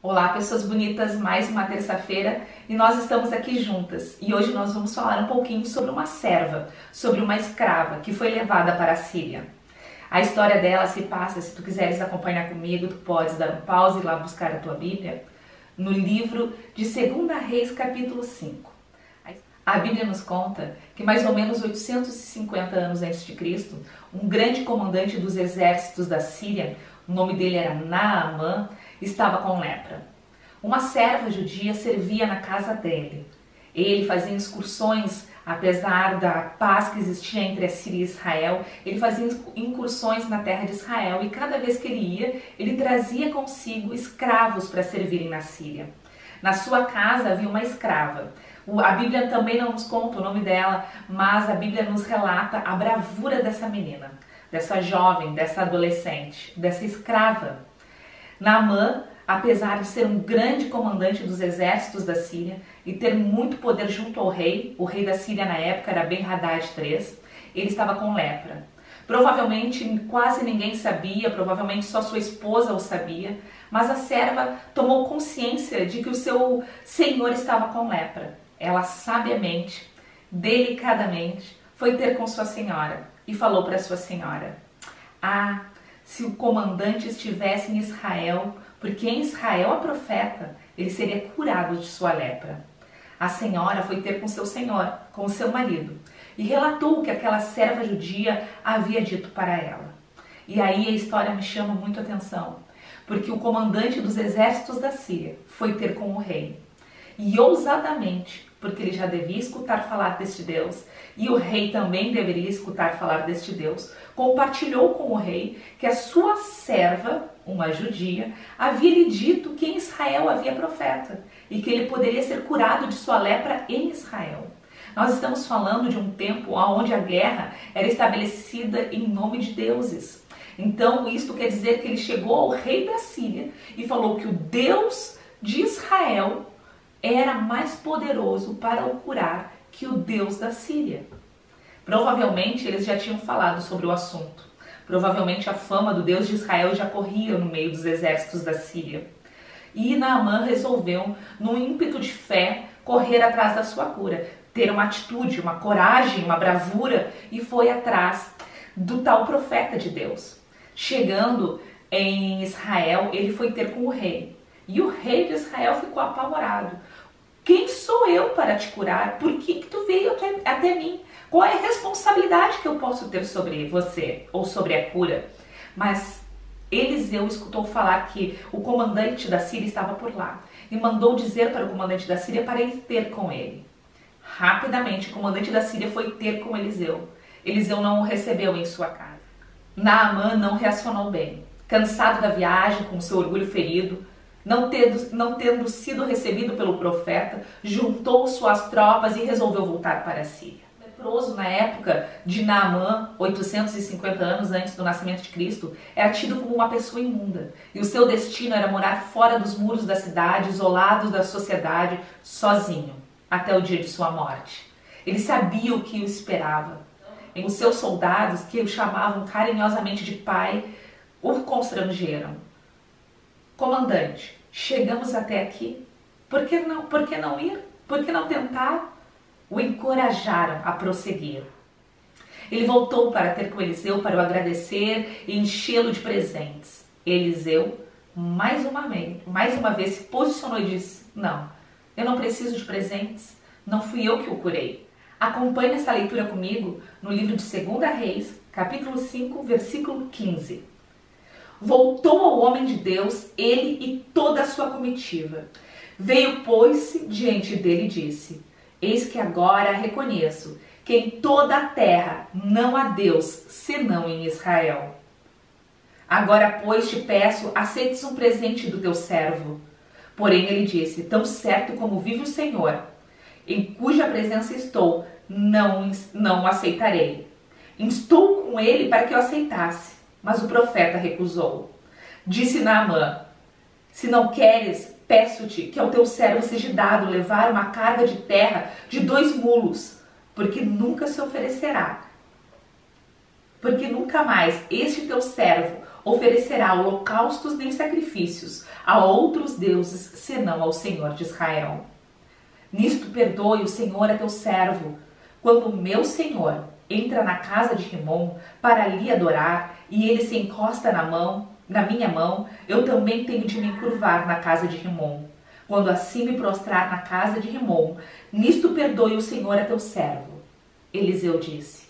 Olá, pessoas bonitas, mais uma terça-feira e nós estamos aqui juntas. E hoje nós vamos falar um pouquinho sobre uma serva, sobre uma escrava que foi levada para a Síria. A história dela se passa, se tu quiseres acompanhar comigo, tu podes dar um pause e ir lá buscar a tua Bíblia, no livro de 2 Reis, capítulo 5. A Bíblia nos conta que mais ou menos 850 anos antes de Cristo, um grande comandante dos exércitos da Síria, o nome dele era Naamã, estava com lepra. Uma serva judia servia na casa dele. Ele fazia excursões, apesar da paz que existia entre a Síria e Israel, ele fazia incursões na terra de Israel e cada vez que ele ia, ele trazia consigo escravos para servirem na Síria. Na sua casa havia uma escrava. A Bíblia também não nos conta o nome dela, mas a Bíblia nos relata a bravura dessa menina, dessa jovem, dessa adolescente, dessa escrava. Naamã, apesar de ser um grande comandante dos exércitos da Síria e ter muito poder junto ao rei, o rei da Síria na época era Ben-Hadad III, ele estava com lepra. Provavelmente quase ninguém sabia, provavelmente só sua esposa o sabia, mas a serva tomou consciência de que o seu senhor estava com lepra. Ela sabiamente, delicadamente, foi ter com sua senhora e falou para sua senhora: "Ah, se o comandante estivesse em Israel, porque em Israel há profeta, ele seria curado de sua lepra." A senhora foi ter com seu senhor, com seu marido, e relatou o que aquela serva judia havia dito para ela. E aí a história me chama muito a atenção, porque o comandante dos exércitos da Síria foi ter com o rei. E ousadamente, porque ele já devia escutar falar deste Deus, e o rei também deveria escutar falar deste Deus, compartilhou com o rei que a sua serva, uma judia, havia lhe dito que em Israel havia profeta, e que ele poderia ser curado de sua lepra em Israel. Nós estamos falando de um tempo onde a guerra era estabelecida em nome de deuses. Então, isto quer dizer que ele chegou ao rei da Síria e falou que o Deus de Israel era mais poderoso para o curar que o Deus da Síria. Provavelmente eles já tinham falado sobre o assunto. Provavelmente a fama do Deus de Israel já corria no meio dos exércitos da Síria. E Naamã resolveu, num ímpeto de fé, correr atrás da sua cura, ter uma atitude, uma coragem, uma bravura, e foi atrás do tal profeta de Deus. Chegando em Israel, ele foi ter com o rei. E o rei de Israel ficou apavorado. "Quem sou eu para te curar? Por que tu veio até mim? Qual é a responsabilidade que eu posso ter sobre você ou sobre a cura?" Mas Eliseu escutou falar que o comandante da Síria estava por lá e mandou dizer para o comandante da Síria para ir ter com ele. Rapidamente, o comandante da Síria foi ter com Eliseu. Eliseu não o recebeu em sua casa. Naamã não reacionou bem. Cansado da viagem, com seu orgulho ferido, não tendo sido recebido pelo profeta, juntou suas tropas e resolveu voltar para a Síria. O leproso, na época de Naamã, 850 anos antes do nascimento de Cristo, era tido como uma pessoa imunda. E o seu destino era morar fora dos muros da cidade, isolado da sociedade, sozinho, até o dia de sua morte. Ele sabia o que o esperava. E os seus soldados, que o chamavam carinhosamente de pai, o constrangeram. "Comandante, chegamos até aqui. Por que não ir? Por que não tentar?" O encorajaram a prosseguir. Ele voltou para ter com Eliseu para o agradecer e enchê-lo de presentes. Eliseu, mais uma vez, se posicionou e disse: "Não, eu não preciso de presentes. Não fui eu que o curei." Acompanhe essa leitura comigo no livro de 2 Reis, capítulo 5, versículo 15. "Voltou ao homem de Deus, ele e toda a sua comitiva. Veio, pôs-se diante dele e disse: Eis que agora reconheço que em toda a terra não há Deus, senão em Israel. Agora, pois, te peço, aceites um presente do teu servo." Porém ele disse: "Tão certo como vive o Senhor, em cuja presença estou, não o aceitarei." Instou com ele para que o aceitasse, mas o profeta recusou. Disse Naamã: "Se não queres, peço-te que ao teu servo seja dado levar uma carga de terra de 2 mulos, porque nunca se oferecerá. Porque nunca mais este teu servo oferecerá holocaustos nem sacrifícios a outros deuses, senão ao Senhor de Israel. Nisto perdoe o Senhor a teu servo, quando o meu senhor entra na casa de Rimom para lhe adorar, e ele se encosta na minha mão, eu também tenho de me encurvar na casa de Rimom. Quando assim me prostrar na casa de Rimom, nisto perdoe o Senhor a teu servo. Eliseu disse: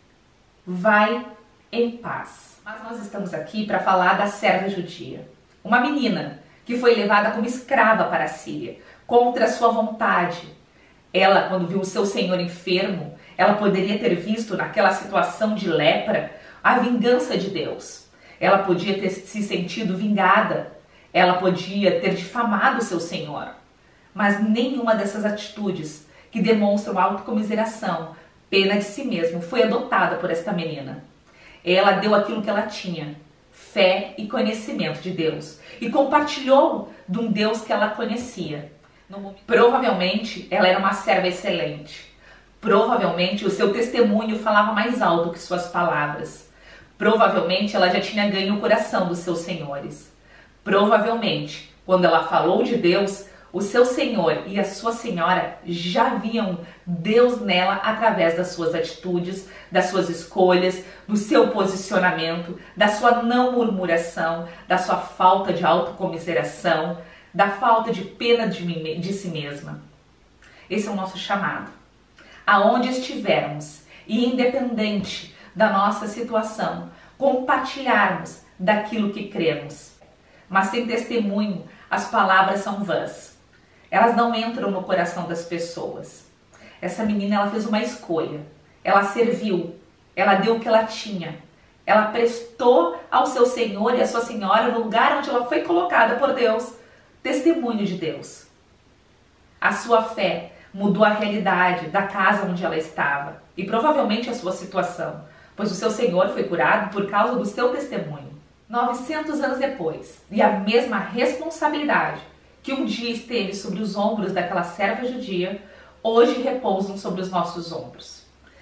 vai em paz. Mas nós estamos aqui para falar da serva judia, uma menina que foi levada como escrava para a Síria, contra a sua vontade. Ela, quando viu o seu senhor enfermo, ela poderia ter visto naquela situação de lepra a vingança de Deus. Ela podia ter se sentido vingada. Ela podia ter difamado o seu senhor. Mas nenhuma dessas atitudes que demonstram autocomiseração, pena de si mesmo, foi adotada por esta menina. Ela deu aquilo que ela tinha, fé e conhecimento de Deus, e compartilhou de um Deus que ela conhecia. Provavelmente ela era uma serva excelente. Provavelmente o seu testemunho falava mais alto que suas palavras. Provavelmente ela já tinha ganho o coração dos seus senhores. Provavelmente, quando ela falou de Deus, o seu senhor e a sua senhora já viam Deus nela através das suas atitudes, das suas escolhas, do seu posicionamento, da sua não murmuração, da sua falta de autocomiseração, da falta de pena de si mesma. Esse é o nosso chamado. Aonde estivermos, e independente da nossa situação, compartilharmos daquilo que cremos. Mas sem testemunho, as palavras são vãs. Elas não entram no coração das pessoas. Essa menina, ela fez uma escolha. Ela serviu. Ela deu o que ela tinha. Ela prestou ao seu senhor e à sua senhora, no lugar onde ela foi colocada por Deus, testemunho de Deus. A sua fé mudou a realidade da casa onde ela estava e provavelmente a sua situação, pois o seu senhor foi curado por causa do seu testemunho. 900 anos depois, e a mesma responsabilidade que um dia esteve sobre os ombros daquela serva judia, hoje repousam sobre os nossos ombros.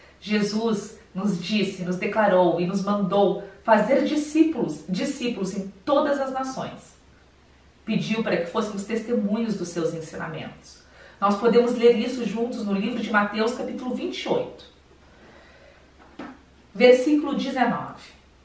Jesus nos disse, nos declarou e nos mandou fazer discípulos em todas as nações. Pediu para que fôssemos testemunhos dos seus ensinamentos. Nós podemos ler isso juntos no livro de Mateus, capítulo 28, versículo 19.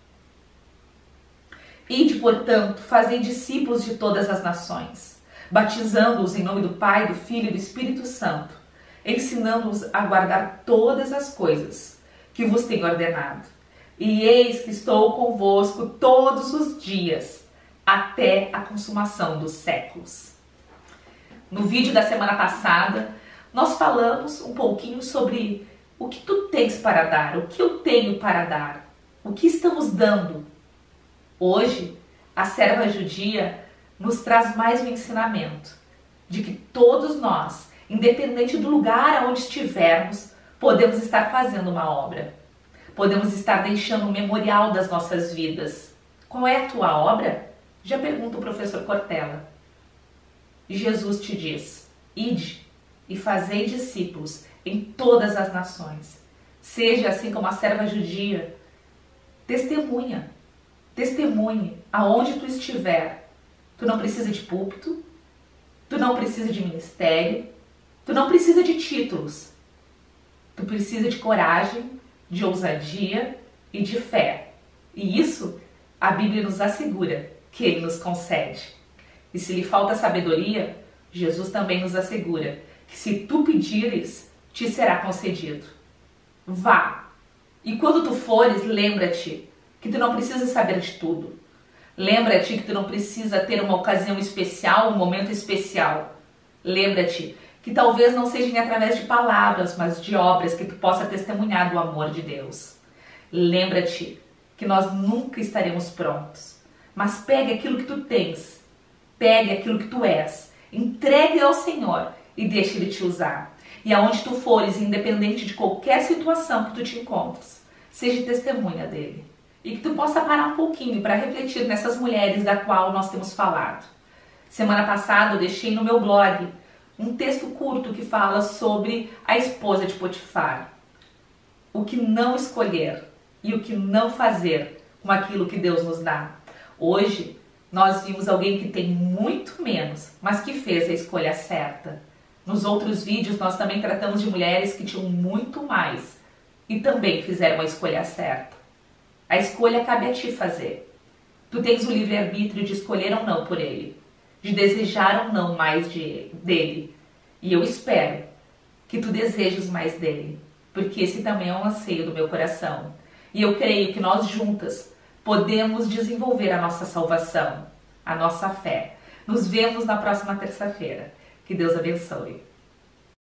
Ide, portanto, fazei discípulos de todas as nações, batizando-os em nome do Pai, do Filho e do Espírito Santo, ensinando-os a guardar todas as coisas que vos tenho ordenado. E eis que estou convosco todos os dias, até a consumação dos séculos. No vídeo da semana passada, nós falamos um pouquinho sobre o que tu tens para dar, o que eu tenho para dar, o que estamos dando. Hoje, a serva judia nos traz mais um ensinamento de que todos nós, independente do lugar onde estivermos, podemos estar fazendo uma obra. Podemos estar deixando um memorial das nossas vidas. Qual é a tua obra? Já pergunta o professor Cortella. Jesus te diz: ide e fazei discípulos em todas as nações. Seja assim como a serva judia. Testemunhe aonde tu estiver. Tu não precisa de púlpito, tu não precisa de ministério, tu não precisa de títulos. Tu precisa de coragem, de ousadia e de fé. E isso a Bíblia nos assegura que Ele nos concede. E se lhe falta sabedoria, Jesus também nos assegura que se tu pedires, te será concedido. Vá. E quando tu fores, lembra-te que tu não precisa saber de tudo. Lembra-te que tu não precisa ter uma ocasião especial, um momento especial. Lembra-te que talvez não sejam através de palavras, mas de obras que tu possa testemunhar do amor de Deus. Lembra-te que nós nunca estaremos prontos. Mas pegue aquilo que tu tens, pegue aquilo que tu és, entregue ao Senhor e deixe Ele te usar. E aonde tu fores, independente de qualquer situação que tu te encontres, seja testemunha dele. E que tu possa parar um pouquinho para refletir nessas mulheres da qual nós temos falado. Semana passada eu deixei no meu blog um texto curto que fala sobre a esposa de Potifar. O que não escolher e o que não fazer com aquilo que Deus nos dá. Hoje, nós vimos alguém que tem muito menos, mas que fez a escolha certa. Nos outros vídeos, nós também tratamos de mulheres que tinham muito mais e também fizeram a escolha certa. A escolha cabe a ti fazer. Tu tens o livre-arbítrio de escolher ou não por ele, de desejar ou não mais dele. E eu espero que tu desejes mais dele, porque esse também é um anseio do meu coração. E eu creio que nós juntas podemos desenvolver a nossa salvação, a nossa fé. Nos vemos na próxima terça-feira. Que Deus abençoe.